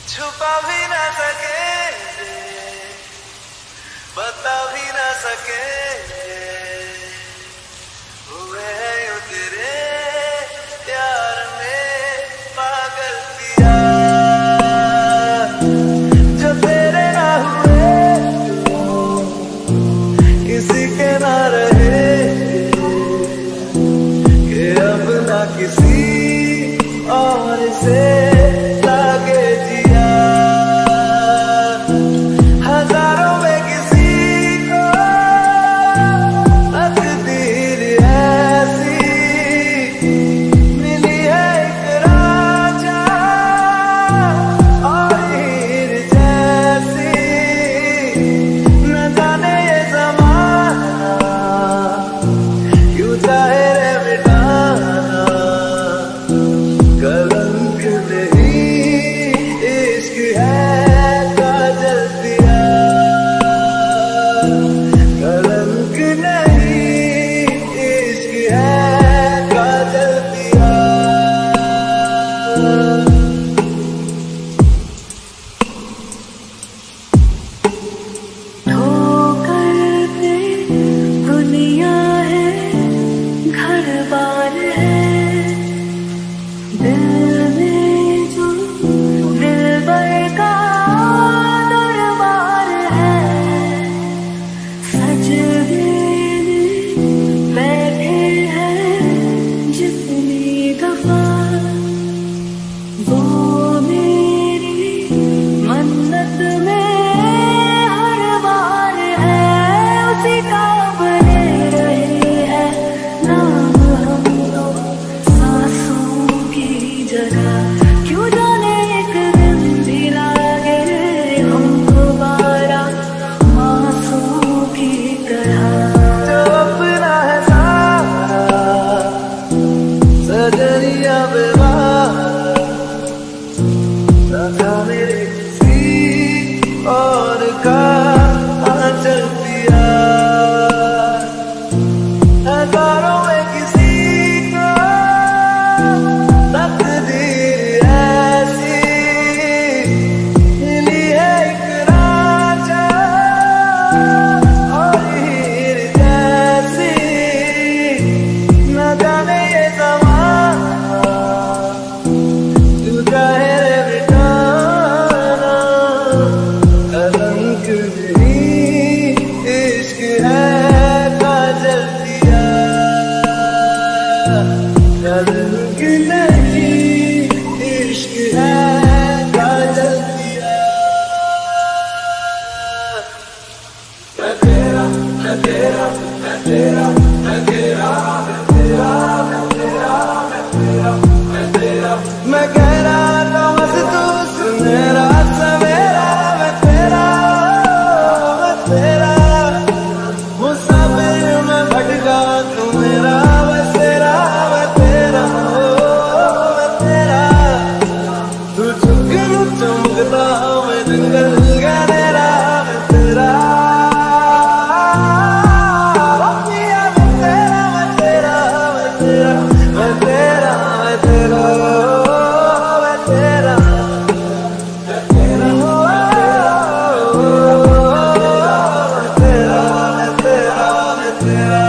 छुपा भी ना सके, बता भी ना सके, हुए हैं यूं तेरे प्यार में पागल पिया। जो तेरे ना हुए किसी के ना रहे, कि अब ना किसी और से लागे जिया। हजारों में किसी को तकदीर ऐसी मिली है, एक राजा और हीर जैसी। न जाने ये ज़माना क्यों चाहे रे मिटाना, कलंक नहीं इश्क है काजल दिया। कलंक नहीं इश्क है काजल दिया। ठोकर पे दुनिया है, घर बार है, दिल में जो दिलबर का दरबार है। सजदे में बैठे हैं जितनी दफा, वो मेरी मन्नत में हर बार है। उसी का बने रहे हैं नाम हम लोग सांसों की जगह। क्यों जाने एक दिन भी लागे हम दोबारा मासूम की तरह। जो अपना है सारा सजनिया बेवार, न जाने किसी और का आंचल दिया। हजारों में किसी को तकदीर ऐसी मिली है, एक राजा और हीर जैसी। न जाने ये ज़माना क्यों चाहे रे मिटाना, कलंक नहीं इश्क है काजल दिया। कलंक नहीं इश्क है काजल दिया। मैं तेरा, मैं तेरा, मैं तेरा, मैं तेरा, मैं तेरा, मैं तेरा, मैं तेरा, मैं तेरा। मैं कह रहा था बस तू सुनेरा सवेरा। मैं तेरा, मैं तेरा, मुसाफिर मैं भटका तू मेरा। मैं तेरा, मैं तेरा, मैं तेरा। तू चुगलू चमकता मैं जंगल गहरा। मैं तेरा, मैं तेरा, मैं तेरा, मैं तेरा, मैं तेरा, मैं तेरा, मैं तेरा, मैं तेरा, मैं तेरा, मैं तेरा, मैं तेरा।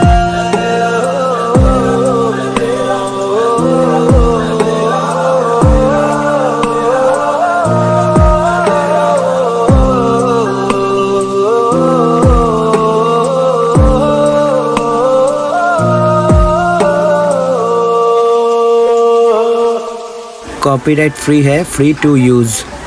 कॉपीराइट फ्री है, फ्री टू यूज।